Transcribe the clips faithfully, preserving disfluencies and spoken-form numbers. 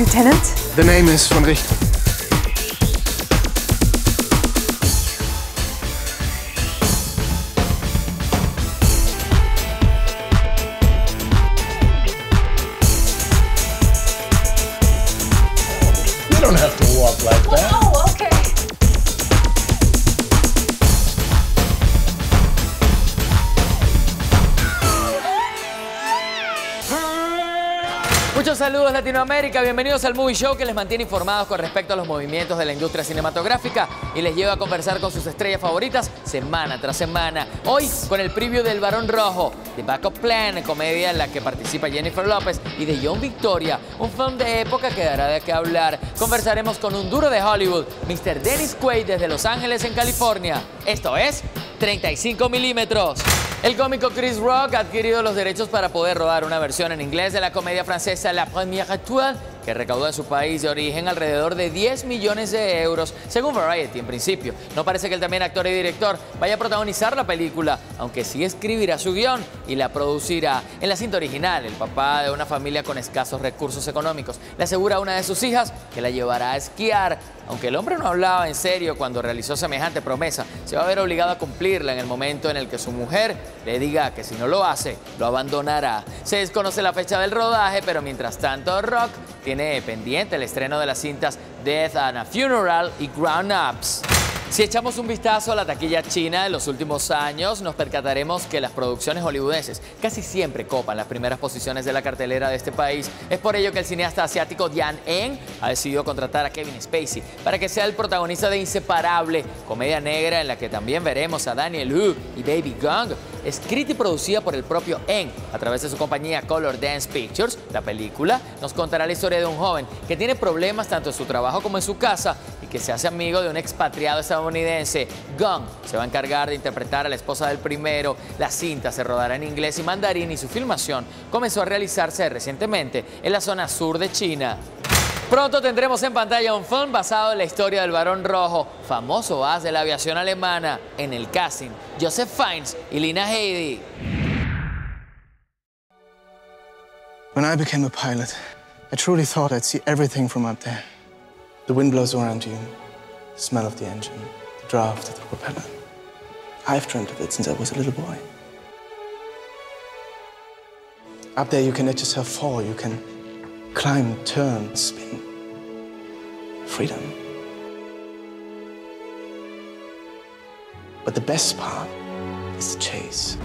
Lieutenant? The name is von Richthofen. You don't have to walk like that. Oh, okay. Muchos saludos Latinoamérica, bienvenidos al Movie Show que les mantiene informados con respecto a los movimientos de la industria cinematográfica y les lleva a conversar con sus estrellas favoritas semana tras semana. Hoy con el preview del Barón Rojo, The Backup Plan, comedia en la que participa Jennifer López, y de John Victoria, un film de época que dará de qué hablar. Conversaremos con un duro de Hollywood, mister Dennis Quaid desde Los Ángeles en California. Esto es treinta y cinco milímetros. El cómico Chris Rock ha adquirido los derechos para poder rodar una versión en inglés de la comedia francesa La Première Étoile, que recaudó en su país de origen alrededor de diez millones de euros, según Variety en principio. No parece que el también actor y director vaya a protagonizar la película, aunque sí escribirá su guión y la producirá. En la cinta original, el papá de una familia con escasos recursos económicos le asegura a una de sus hijas que la llevará a esquiar. Aunque el hombre no hablaba en serio cuando realizó semejante promesa, se va a ver obligado a cumplirla en el momento en el que su mujer le diga que si no lo hace, lo abandonará. Se desconoce la fecha del rodaje, pero mientras tanto Rock tiene pendiente el estreno de las cintas Death and a Funeral y Grown Ups. Si echamos un vistazo a la taquilla china de los últimos años, nos percataremos que las producciones hollywoodenses casi siempre copan las primeras posiciones de la cartelera de este país. Es por ello que el cineasta asiático Dian Eng ha decidido contratar a Kevin Spacey para que sea el protagonista de Inseparable, comedia negra en la que también veremos a Daniel Wu y Baby Gong. Escrita y producida por el propio Eng a través de su compañía Color Dance Pictures, la película nos contará la historia de un joven que tiene problemas tanto en su trabajo como en su casa y que se hace amigo de un expatriado estadounidense. Gong se va a encargar de interpretar a la esposa del primero. La cinta se rodará en inglés y mandarín y su filmación comenzó a realizarse recientemente en la zona sur de China. Pronto tendremos en pantalla un film basado en la historia del Barón Rojo, famoso as de la aviación alemana. En el casting, Joseph Fiennes y Lena Headey. When I became a pilot, I truly thought I'd see everything from up there. The wind blows around you, the smell of the engine, the draft of the propeller. I've dreamt of it since I was a little boy. Up there you can let yourself fall, you can climb, turn, spin. Freedom. But the best part is the chase,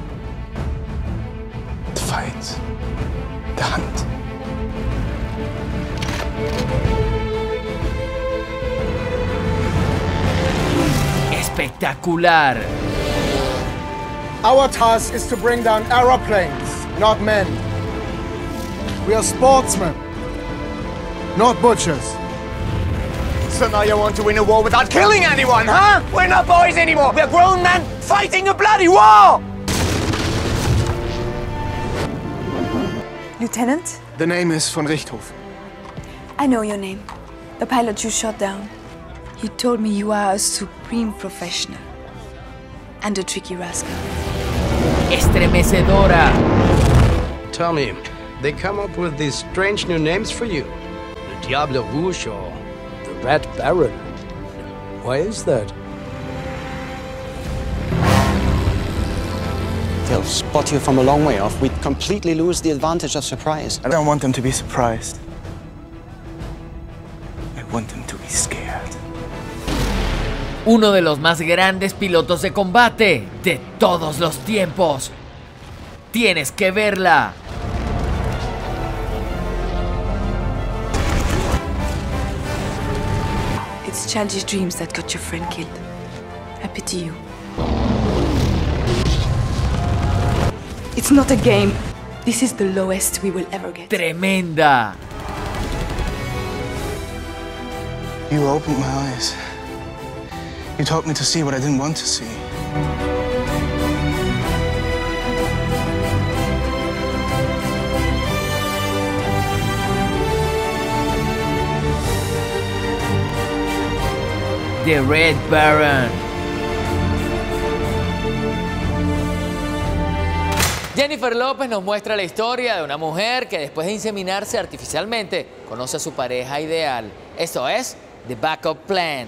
the fight, the hunt. Espectacular. Our task is to bring down aeroplanes, not men. We are sportsmen, not butchers. So now you want to win a war without killing anyone, huh? We're not boys anymore. We're grown men fighting a bloody war! Lieutenant? The name is von Richthofen. I know your name. The pilot you shot down. You told me you are a supreme professional and a tricky rascal. Estremecedora. Tell me, they come up with these strange new names for you. The Diable Rouge or the Red Baron. Why is that? They'll spot you from a long way off. We'd completely lose the advantage of surprise. I don't want them to be surprised. I want them to be scared. Uno de los más grandes pilotos de combate de todos los tiempos. Tienes que verla. It's childish dreams that got your friend killed. I pity you. It's not a game. This is the lowest we will ever get. Tremenda. You opened my eyes. You taught me to see what I didn't want to see. The Red Baron. Jennifer López nos muestra la historia de una mujer que después de inseminarse artificialmente conoce a su pareja ideal. Esto es The Backup Plan.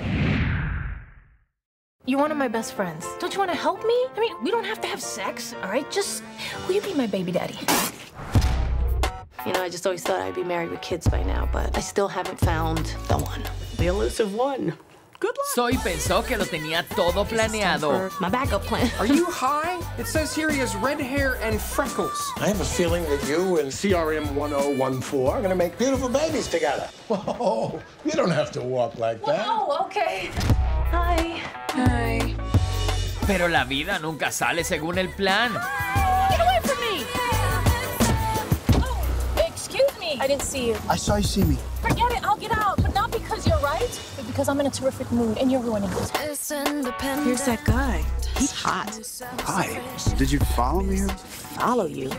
You're one of my best friends. Don't you want to help me? I mean, we don't have to have sex, all right? Just, will you be my baby daddy? You know, I just always thought I'd be married with kids by now, but I still haven't found the one. The elusive one. Good luck. Zoe pensó que lo tenía todo planeado. My backup plan. Are you high? It says here he has red hair and freckles. I have a feeling that you and C R M one oh one four are going to make beautiful babies together. Whoa, you don't have to walk like that. Oh, okay. Hi. Hi. Pero la vida nunca sale según el plan. Get away from me! Oh, excuse me. I didn't see you. I saw you see me. Forget it, I'll get out. But not because you're right, but because I'm in a terrific mood and you're ruining it. Here's that guy. He's hot. Hi. Did you follow me here? Follow you.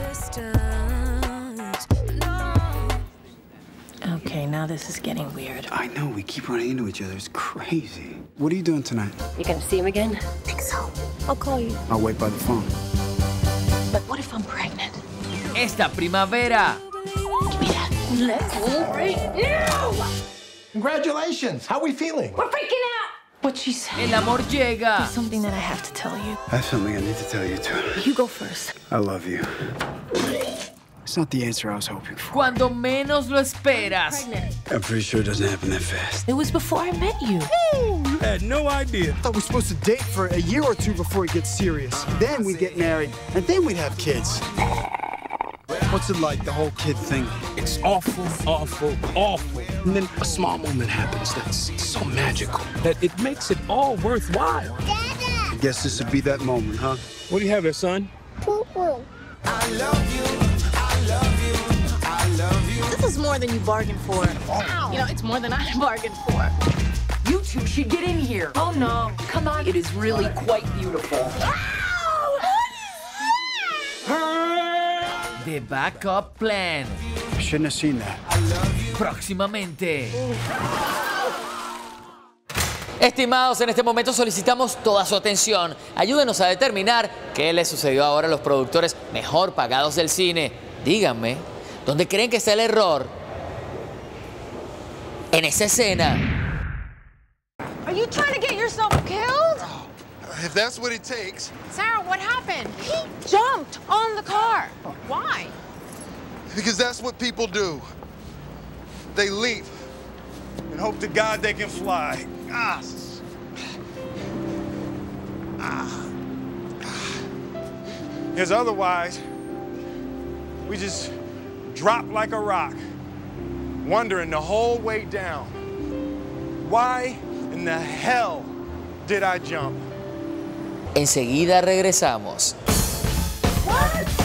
Okay, now this is getting weird. I know, we keep running into each other. It's crazy. What are you doing tonight? You gonna see him again? I think so. I'll call you. I'll wait by the phone. But what if I'm pregnant? Esta primavera. Give me that. Let's go right now! Congratulations. How are we feeling? We're freaking out! What she said. El amor llega. There's something that I have to tell you. I have something I need to tell you, too. You go first. I love you. It's not the answer I was hoping for. Cuando menos lo esperas. Pregnant. I'm pretty sure it doesn't happen that fast. It was before I met you. You had no idea. I thought we were supposed to date for a year or two before it gets serious. Then we'd get married, and then we'd have kids. What's it like, the whole kid thing? It's awful, awful, awful. And then a small moment happens that's so magical that it makes it all worthwhile. I guess this would be that moment, huh? What do you have there, son? Poo-poo. I love you. I love you. I love you. This is more than you bargained for. Ow. You know, it's more than I bargained for. You two should get in here. Oh, no. Come on. It is really quite beautiful. The Backup Plan. I shouldn't have seen that. Próximamente. Estimados, en este momento solicitamos toda su atención. Ayúdenos a determinar qué le sucedió ahora a los productores mejor pagados del cine. Díganme, ¿dónde creen que está el error? En esa escena. Are you trying to get yourself killed? If that's what it takes. Sarah, what happened? He jumped on the car. Why? Because that's what people do. They leap and hope to God they can fly. Ah. Ah. Because otherwise, we just drop like a rock, wondering the whole way down. Why in the hell did I jump? Enseguida regresamos. What?